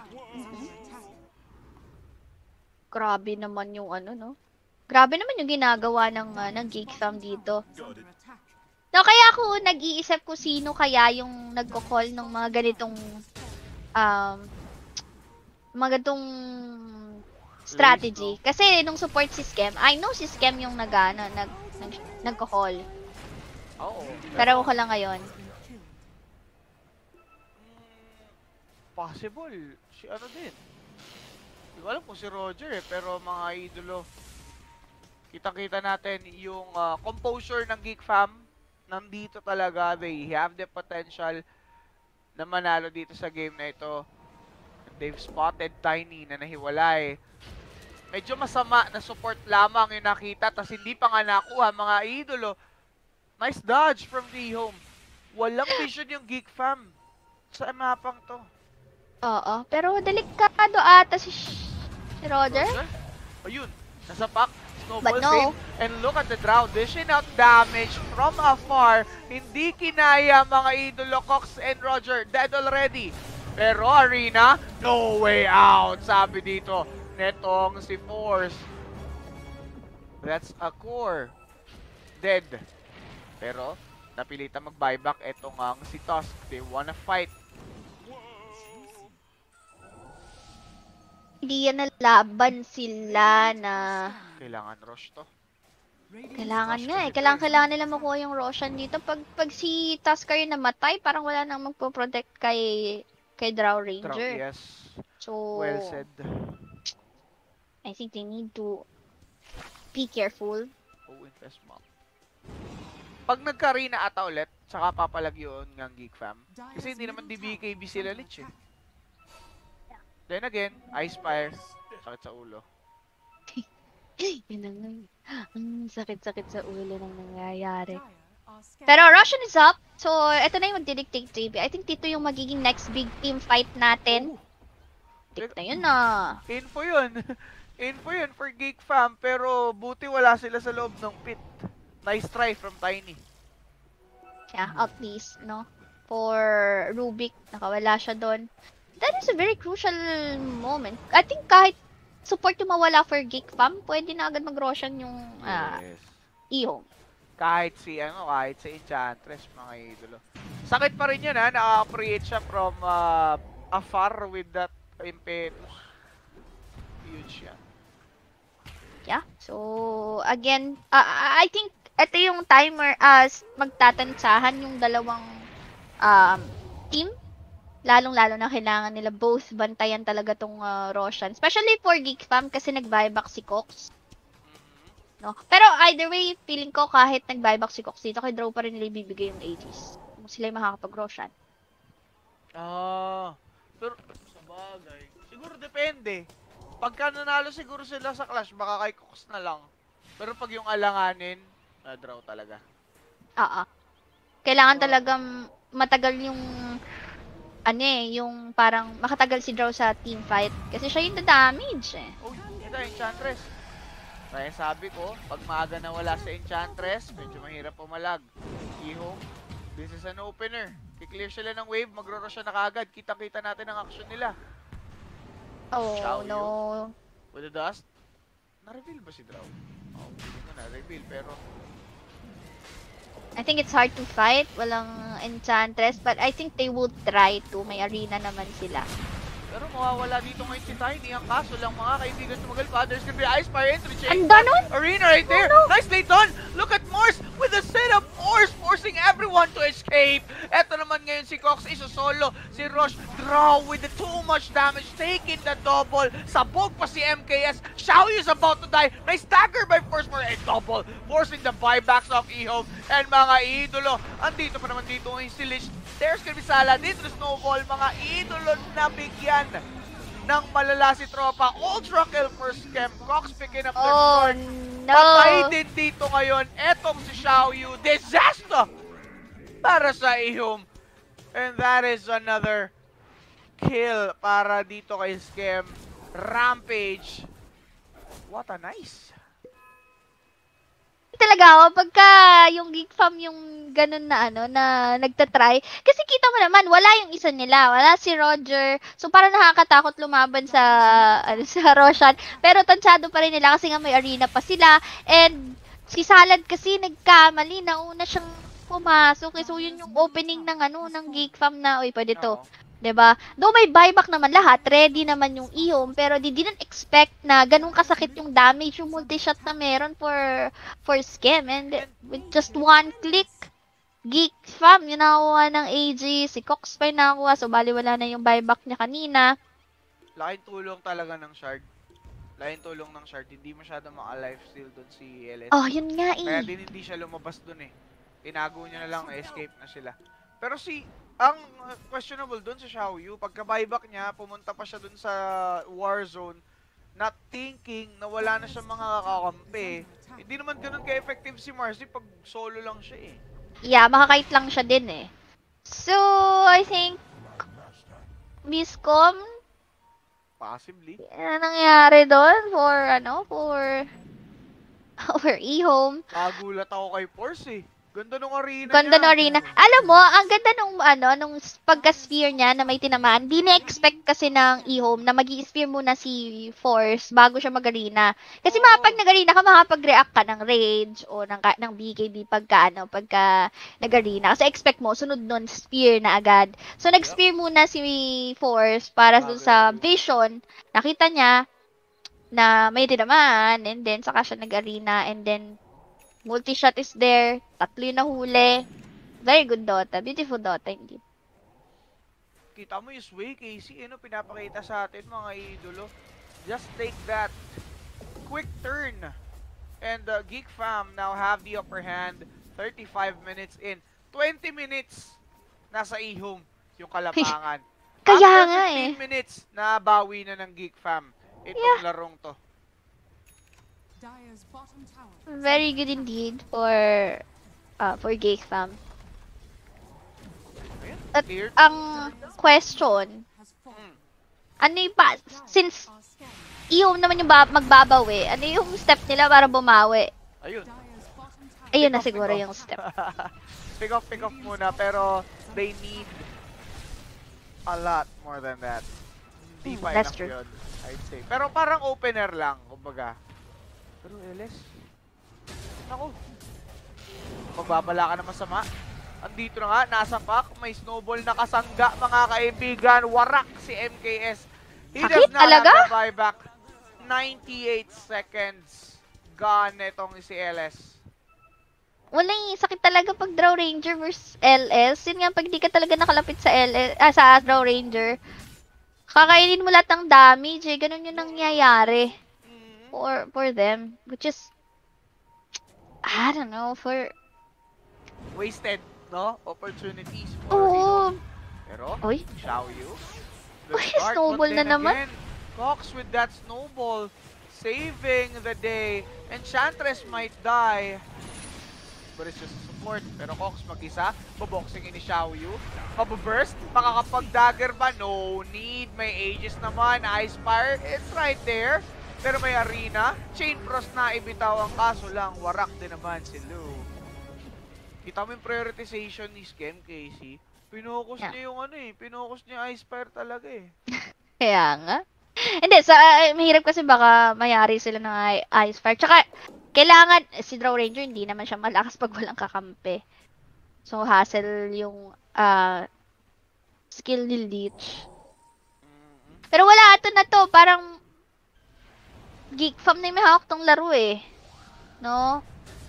Grabe naman yung Grabe naman yung ginagawa ng Geek Fam dito. No, kaya ako nag-iisip ko sino kaya yung nagko-call ng mga ganitong strategy. Kasi nung support si Skem, I know si Skem yung nagko-call. Oo. Pero ako lang ngayon. Possible. Si ano din. Hindi ko alam kung si Roger eh, pero mga idolo, kitang-kita natin yung composure ng Geek Fam. Nandito talaga, they have the potential na manalo dito sa game na ito. They've spotted Tiny na nahiwalay. Medyo masama na support lamang yung nakita, tas hindi pa nga nakuha mga idolo. Nice dodge from the EHOME. Walang vision yung Geek Fam sa mapang to. Oo, pero delikado ata si Roger. Ayun, nasa pack. But no. And look at the draw. Dishing out damage from afar. Hindi kinaya mga idolo. Cox and Roger dead already. Pero Arena, no way out. Sabi dito, netong si Force. That's a core. Dead. Pero, napilitan mag-buyback etong ang si Tusk. They wanna fight. Hindi yan nalaban sila na... Kailangan rush to. Kailangan nga eh. Kailangan nila makuha yung Roshan dito. Pag si Tusker yung namatay, parang wala nang magpo-protect kay Draw Ranger. Yes. So, well said. I think they need to be careful. Invest map. Pag nagka-arena ata ulit, saka papalag yun ng Geek Fam. Kasi hindi naman DBKB sila lich eh. Then again, Ice Fire. Sakit sa ulo. Yun ang sakit-sakit sa ulo nang nangyayari. Pero Russian is up. So, ito na yung magdidictate, JB. I think dito yung magiging next big team fight natin. Oh! Tik na yun na. Info yun. Info yun for Geek Fam. Pero buti wala sila sa loob ng pit. Nice try from Tiny. Yeah, at least, no? For Rubik, nakawala siya doon. That is a very crucial moment. I think kahit support yung mawala for Geek Fam, pwede na agad mag-Roshan yung Yes. EHOME. Kahit si Enchantress, mga idolo. Sakit pa rin yun ha, naka-create siya from afar with that impetus. Huge yan. Yeah, so again, I think ito yung timer as magtatantsahan yung dalawang team. Lalong-lalo na kailangan nila both bantayan talaga tong Roshan. Especially for Geek Fam kasi nag-buyback si Cox. No? Pero either way, feeling ko kahit nag-buyback si Cox dito, kay draw pa rin nila ibibigay yung Aegis. Kung sila yung makakapag-Roshan. Pero sa bagay, siguro depende. Pagka nanalo siguro sila sa Clash, baka kay Cox na lang. Pero pag yung alanganin, na-draw talaga. Kailangan talagang matagal yung yung parang makatagal si Draw sa team fight. Kasi siya yung damage eh. Oh, ito, Enchantress. Kaya sabi ko, pag maaga na wala sa Enchantress, medyo mahirap pumalag. EHOME, this is an opener. Kiklear sila ng wave, magro-rush siya na kagad. Kita-kita natin ang action nila. Oh, no. With the dust? Na-reveal ba si Draw? Oh, hindi ko na-reveal, pero... I think it's hard to fight. Walang Enchantress. But I think they will try to. May arena naman sila. Pero mawawala dito ngayon si Tiny. Ang kaso lang mga kaibigan tumagal pa. There's gonna be Ice Fire entry chain. Anda nun? Arena right there. Oh, no. Nicely done. Look at Morse with the setup. Morse forcing everyone to escape. Eto naman ngayon si Cox iso-solo. Si Roche draw with the too much damage. Taking the double. Sabog pa si MKS. Xiaoyu is about to die. Nice dagger by Force for a double. Forcing the buybacks of EHOME. And mga idolo. Andito pa naman dito yung si Lich. There's gonna be Sala. Dito Snowball. Mga idolo na bigyan ng malala si tropa. Ultra kill for Scam. Cox picking up the sword. No. Patay din dito ngayon. Etong si Xiaoyu. Disaster para sa EHOME. And that is another kill para dito kay Scam. Rampage. What a nice. Talaga ako, pagka yung Geek Fam yung ganun na na nagtatry. Kasi kita mo naman, wala yung isa nila. Wala si Roger. So, parang nakakatakot lumaban sa, sa Roshan. Pero tansyado pa rin nila kasi nga may arena pa sila. And si Salad kasi nagkamali. Nauna siyang pumasok. So, yun yung opening ng, ng Geek Fam na, uy, pwede to. Diba? Though may buyback naman lahat, ready naman yung EHOME, pero they didn't expect na ganun kasakit yung damage, yung multi-shot na meron for Scam. And with just one click, Geek Fam, yung nakakuha ng AG, si Cox pa yung nakakuha, so bali wala na yung buyback niya kanina. Laking tulong talaga ng Shard. Laking tulong ng Shard. Hindi masyado maka-lifesteal dun si LS. Oh, yun nga eh. Kaya din hindi siya lumabas dun eh. Tinago niya na lang, escape na sila. Pero ang questionable dun sa Xiaoyu, pagka-buyback niya, pumunta pa siya dun sa Warzone, not thinking na wala na siya mga kakampi. Hindi naman ganun ka-effective si Marcy pag solo lang siya eh. Yeah, makakait lang siya din eh. So, I think, Miscom, possibly. ano nangyari doon for EHOME? Nagulat ako kay Force eh. Ganda nung arena Ganda niya. ng arena. Alam mo, ang ganda nung pagka-sphere niya na may tinamaan. Di na-expect kasi ng EHOME na magi-sphere muna si Force bago siya mag-arena. Kasi pag nag-arena ka, makapag-react ka ng rage o ng BKB pagka nag-arena. Kasi expect mo, sunod nun, sphere na agad. So, nag-sphere muna si Force para dun sa vision. Nakita niya na may tinamaan and then saka siya nag-arena and then multi-shot is there. Tatlo yung nahuli. Very good Dota. Beautiful Dota, hindi. Kita mo yung sway, Casey. Pinapakita sa atin, mga idolo. Just take that quick turn. And Geek Fam now have the upper hand. 35 minutes in. 20 minutes nasa EHOME yung kalamangan. Kaya After nga 15 minutes, nabawi na ng Geek Fam itong larong to. Very good indeed for for Geek fam. Ayun, At tier ang question, ano yung since EHOME naman yung magbabawi, ano yung step nila para bumawi? ayun. Ayun Pick na off, pick siguro off. yung step. Pick off muna, pero they need a lot more than that. Hindi pa That's enough true. yun, I'd say. Pero parang opener lang, kumbaga. Pero LS, naku, magbabala ka na masama. Andito na nga, nasa pack, may snowball na kasangga, mga kaibigan. Warak si MKS. He does Sakit not have talaga? the buyback. 98 seconds. Gone itong si LS. Wala sakit talaga pag Draw Ranger versus LS. Yun nga, pag di ka talaga nakalapit sa sa Draw Ranger, kakainin mo lahat ng damage eh. Ganun yung nangyayari for them. Which is, I don't know, for... Wasted, no? Opportunities for Oo. Pero, Uy. Xiaoyu. Uy, snowball na naman. Again, Cox with that snowball. Saving the day. Enchantress might die. But it's just a support. Pero Cox mag-isa. Baboxing ni Xiaoyu. Mababurst. Makakapag-dagger ba? No need. May Aegis naman. Ice Fire. It's right there. Pero may Arena. Chain Frost na ibitaw ang kaso lang. Warak din naman si Lu. Kita mo yung prioritization ni Scam, Casey. Pinokus niya yung pinokus niya Ice Fire talaga eh. Kaya nga. Hindi, mahirap kasi baka mayari sila ng Ice Fire. Tsaka, kailangan, si Draw Ranger, hindi naman siya malakas pag walang kakampi. So, hassle yung skill ni Leech. Pero wala ito na to. Parang, Geek fam na yung may hawak tong laro eh. No?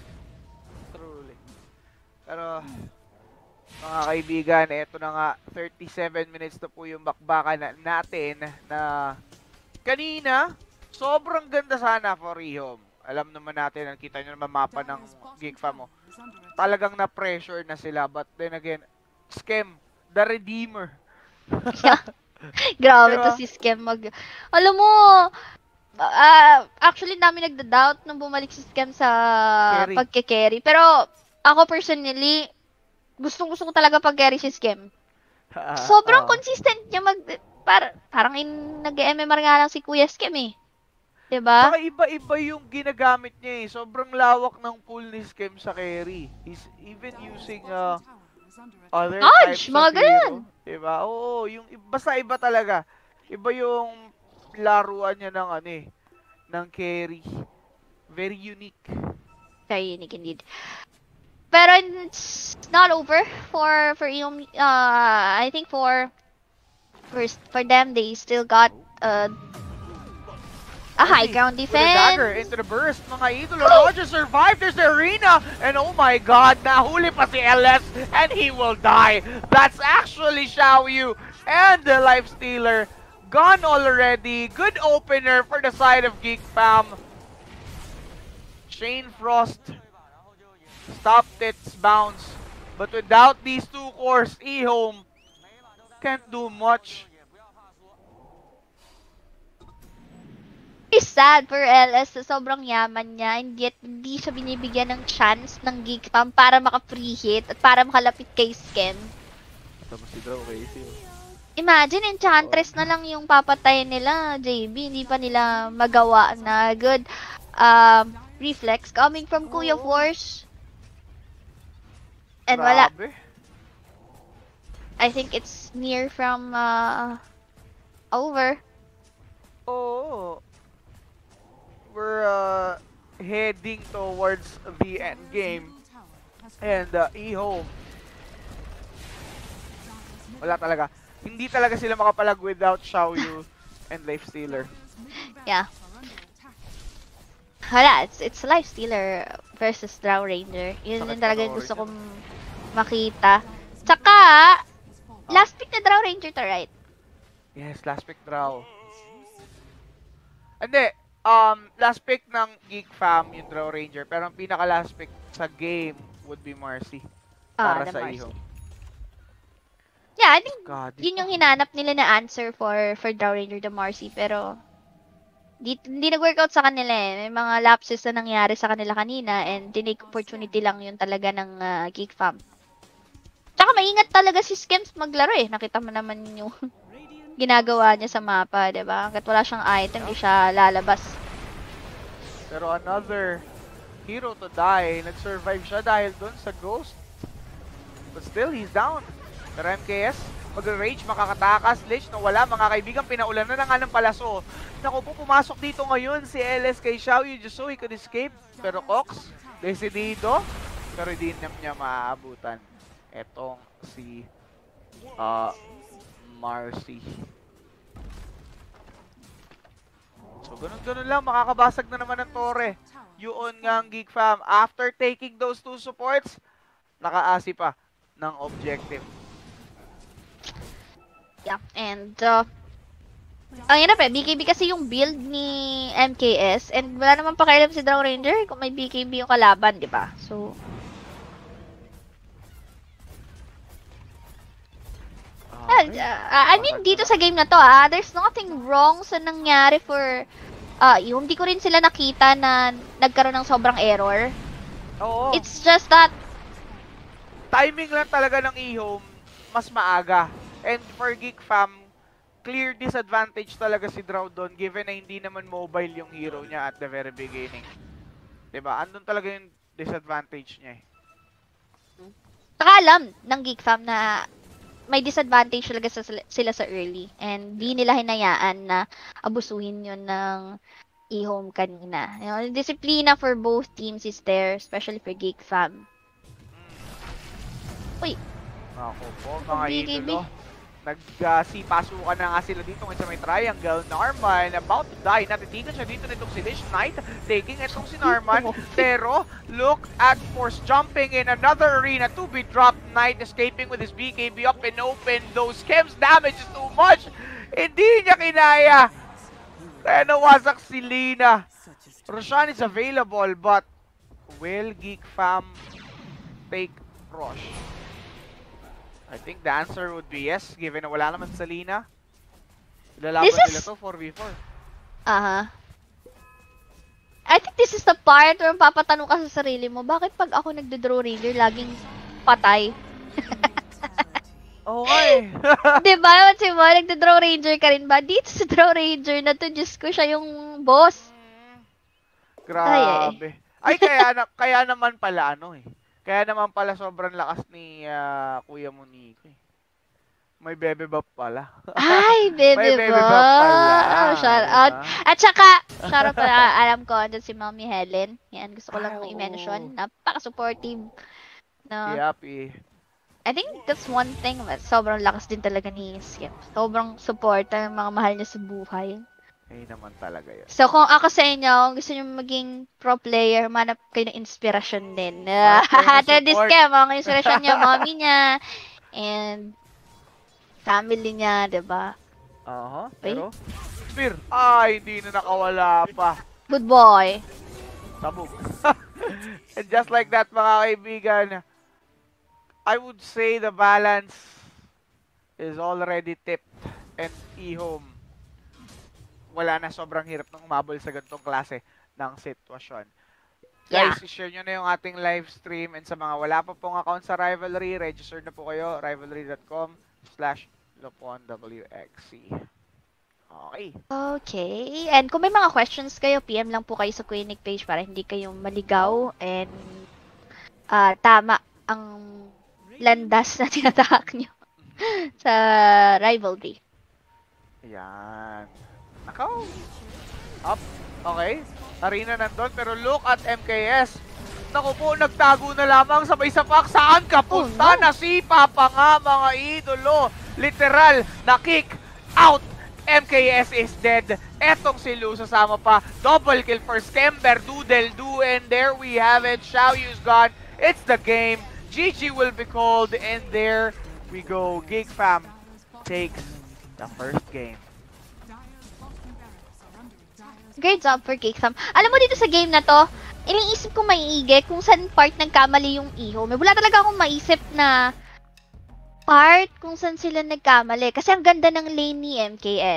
Truly. Pero, mga kaibigan, eto na nga, 37 minutes na po yung bakbakan natin na kanina, sobrang ganda sana for EHOME. Alam naman natin, nakita nyo naman mapa ng Geek fam mo. Talagang na-pressure na sila, but then again, Scam, the Redeemer. Yeah. Grabe Diba? to si Scam Alam mo, actually namin nagda-doubt nung bumalik si Scam sa pagke-carry. Pero, ako personally, gustong-gusto ko talaga pag-carry si Scam. Sobrang consistent niya parang nag-MMR nga lang si Kuya Scam eh. Diba? Saka iba-iba yung ginagamit niya eh. Sobrang lawak ng pool ni Scam sa carry. He's even using other types mga of ganun. hero. Diba? Oo, basta iba talaga. Iba yung laruan niya ng ng carry. Very unique. Very unique indeed. Pero it's not over for EHOME. I think for them, they still got a high ground defense. With a dagger into the burst, mga idolo. Roger survived. There's the arena. And oh my god, nahuli pa si LS and he will die. That's actually Xiaoyu and the Life Stealer. Gone already. Good opener for the side of Geek fam. Chain Frost stopped its bounce. But without these two cores, EHOME can't do much. It's sad for LS sa sobrang yaman niya and yet hindi siya binibigyan ng chance ng Geek fam para maka-free hit at para makalapit kay Scam. Imagine, Enchantress na lang yung papatayin nila, JB. Hindi pa nila magawa na good reflex coming from Kuya Force. And wala. I think it's near from over. Oh. We're heading towards the end game. And EHOME. Wala talaga. Hindi talaga sila makapalag without Xiaoyu and Life Stealer. Yeah. Wala, it's Life Stealer versus Draw Ranger. Yun din talaga yung gusto kong makita. Tsaka, last pick na Draw Ranger to, right? Yes, last pick Draw. Hindi, last pick ng Geek fam yung Draw Ranger. Pero ang pinaka last pick sa game would be Marcy. Para sa EHOME. Yeah, I think yun yung hinanap nila na answer for Draw Ranger the Marcy. Pero, Hindi nag-workout sa kanila eh. May mga lapses na nangyari sa kanila kanina and tinake opportunity lang yun talaga ng Geek Fam. Tsaka maingat talaga si Skims maglaro eh. Nakita mo naman yung ginagawa niya sa mapa, diba? Hanggat wala siyang item, di siya lalabas. Pero another hero to die. Nag-survive siya dahil dun sa ghost. But still, he's down. Pero MKS, mag-rage, makakatakas. Lich, no wala. Mga kaibigan, pinaulan na nga ng palaso. Naku po, pumasok dito ngayon si LS kay Xiaoyu just so he could escape. Pero Cox, decidido. Pero hindi niya maaabutan. Etong si Marcy. So, ganun-ganun lang. Makakabasag na naman ng Torre. Yun nga ang Geek Fam. After taking those two supports, nakaasi pa ng objective. Yeah, and ang hirap eh, BKB kasi yung build ni MKS and wala naman pakialam si Draw Ranger kung may BKB yung kalaban, di ba? So, I mean, dito sa game na to, there's nothing wrong sa nangyari for yung hindi ko rin sila nakita na nagkaroon ng sobrang error. Oo. It's just that timing lang talaga ng EHOME mas maaga. And for Geek Fam, clear disadvantage talaga si Draw doon given na hindi naman mobile yung hero niya at the very beginning. Diba? Andun talaga yung disadvantage niya eh. Saka alam ng Geek Fam na may disadvantage talaga sila sa early and di nila hinayaan na abusuhin yun ng EHOME kanina. You know, disiplina for both teams is there, especially for Geek Fam. Uy! Ako po, mga idolo. Nagpasukan na nga sila dito ngayon sa may triangle. Narman, about to die. Natitigan siya dito nitong si Lich Knight. Taking itong si Narman. Pero, look at Force jumping in another arena to be dropped. Knight escaping with his BKB up and open. Those chems damage is too much. Hindi niya kinaya. Kaya nawasak si Lina. Roshan is available, but will Geek Fam take Rosh? I think the answer would be yes, given na wala naman sa Lina. Ilalaban nila to 4v4. I think this is the part where papatanong ka sa sarili mo, bakit pag ako nagdo-draw ranger, laging patay? Oo nga eh. Diba? Kasi mo, nagdo-draw ranger ka rin ba? Dito sa draw ranger na to, Diyos ko, siya yung boss. Grabe. Ay, kaya naman pala ano eh. Kaya naman pala sobrang lakas ni Kuya Monique. May bebe buff pala. Ay, bebe buff pala. Shout out. At saka, shout out pala, alam ko, andun si Mommy Helen. Yan, gusto ko lang i-mention. Napaka-supportive. No? Yep. I think that's one thing. Sobrang lakas din talaga ni Skip. Sobrang support ng mga mahal niya sa buhay. Ay naman talaga yun. So, kung ako sa inyo, kung gusto nyo maging pro player, manap kayo ng inspirasyon din. Ate Discam, mga inspirasyon niya, mommy niya, and family niya, diba? Pero, Spear, hindi na nakawala pa. Good boy. Sabog. And just like that, mga kaibigan, I would say the balance is already tipped and EHOME wala na, sobrang hirap nang umabol sa ganitong klase ng sitwasyon. Yeah. Guys, share nyo na yung ating live stream and sa mga wala pa pong account sa Rivalry, register na po kayo, rivalry.com/loponwxc. Okay. Okay. And kung may mga questions kayo, PM lang po kayo sa KuyaNic page para hindi kayo maligaw and tama ang landas na tinatahak nyo sa Rivalry. Ayan. Nakaw. Up. Okay. Arena nandun. Pero look at MKS. Naku po, nagtago na lamang sabay sa pack. Saan ka punta? Nasipa pa nga, mga idolo. Literal, na-kick out. MKS is dead. Etong si Lu sasama pa. Double kill for Skember. Doodle-doo. And there we have it. Xiaoyu's gone. It's the game. GG will be called. And there we go. Geek Fam takes the first game. Great job for Geek Fam. Alam mo dito sa game na to, iniisip ko maiigi kung saan part nagkamali yung EHOME. Wala talaga akong maisip na part kung saan sila nagkamali. Kasi ang ganda ng lane ni MKS.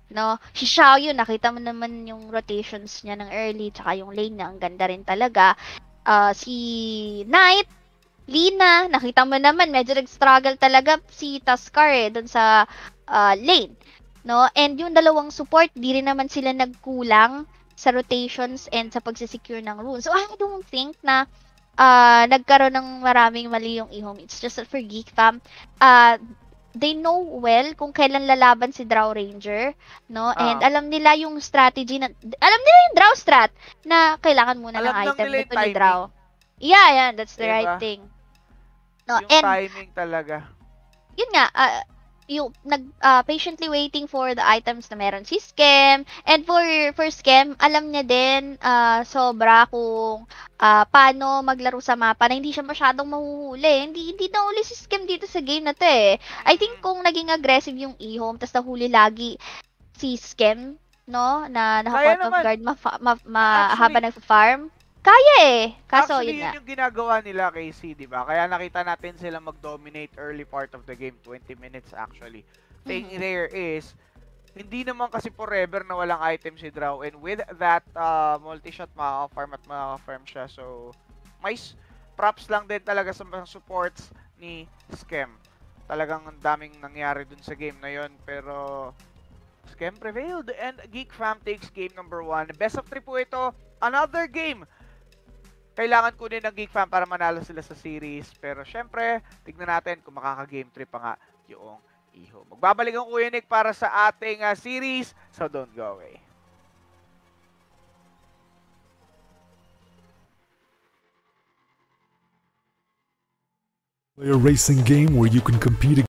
No? Si Xiaoyu, nakita mo naman yung rotations niya ng early, tsaka yung lane niya, ang ganda rin talaga. Si Knight, Lina, nakita mo naman, medyo nag-struggle talaga si Tuskar dun sa lane. No? And yung dalawang support, di rin naman sila nagkulang sa rotations and sa pagsisecure ng runes. So, I don't think na nagkaroon ng maraming mali yung EHOME. It's just that for Geek Fam, uh, they know well kung kailan lalaban si Drow Ranger, no? And Ah, alam nila yung strategy na, alam nila yung Drow strat na kailangan muna ng alam lang item nila nito yung ni timing. Drow. Yeah, that's the right Diba? thing. No, Yung and timing talaga. yun nga, yung patiently waiting for the items na meron si Scam. And for Scam, alam niya din sobra kung paano maglaro sa mapa na hindi siya masyadong mahuhuli. Hindi nahuli si Scam dito sa game na to eh. I think Mm. kung naging aggressive yung EHOME, tas nahuli lagi si Scam, no, na Kaya naka-caught off naman. guard Actually, habang nag-farm, kaya eh. Kaso, Actually, yun yun nga. yung ginagawa nila kay C, di ba? Kaya nakita natin sila mag-dominate early part of the game, 20 minutes actually. Thing Mhm. there is, hindi naman kasi forever na walang item si Drow. And with that multi-shot, makaka-farm at makaka-farm siya. So, may props lang din talaga sa mga supports ni Scam. Talagang ang daming nangyari dun sa game na yon. Pero, Scam prevailed and Geek Fam takes game number 1. Best of 3 po ito. Another game kailangan kunin ng Geek Fam para manalo sila sa series. Pero syempre, tignan natin kung makaka-game 3 pa nga yung Iho. Magbabalik ang KuyaNic para sa ating series, so don't go away. Play a racing game where you can compete